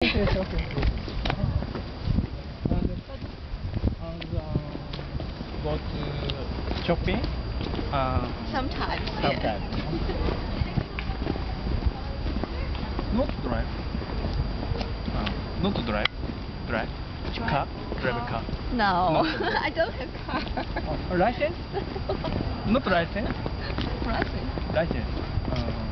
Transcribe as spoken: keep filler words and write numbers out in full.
Okay, okay. And, and uh, go to shopping? Uh, Sometimes. sometimes. Not drive. Uh, not drive. Drive. Drive. Car. Drive a car. No, Not I don't have car. Oh, license? Not license. License. License. Uh,